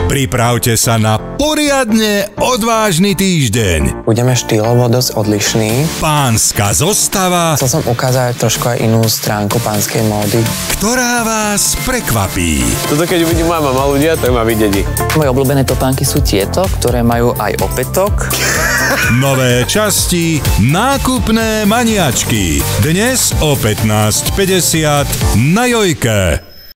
Pripravte sa na poriadne odvážny týždeň. Budeme štýlovo dosť odlišní. Pánska zostava, Chcel som ukázať trošku aj inú stránku pánskej módy. ktorá vás prekvapí. Toto keď uvidí mama ľudia, tak ma videli. Moje obľúbené topánky sú tieto, ktoré majú aj opätok. Nové časti Nákupné maniačky. Dnes o 15:50 na Jojke.